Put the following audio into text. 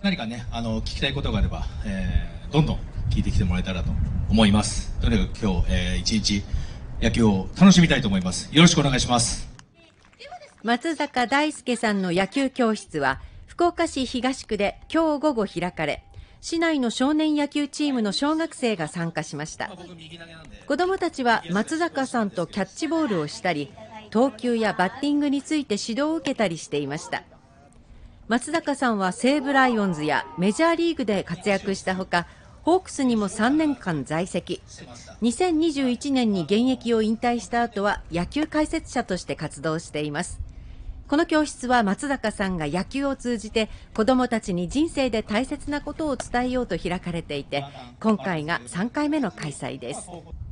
何かね、聞きたいことがあれば、どんどん聞いてきてもらえたらと思います。とにかく今日、一日野球を楽しみたいと思います。よろしくお願いします。 松坂大輔さんの野球教室は福岡市東区で今日午後開かれ、市内の少年野球チームの小学生が参加しました。子どもたちは松坂さんとキャッチボールをしたり、投球やバッティングについて指導を受けたりしていました。松坂さんは西武ライオンズやメジャーリーグで活躍したほか、ホークスにも3年間在籍。2021年に現役を引退した後は野球解説者として活動しています。この教室は松坂さんが野球を通じて子どもたちに人生で大切なことを伝えようと開かれていて、今回が3回目の開催です。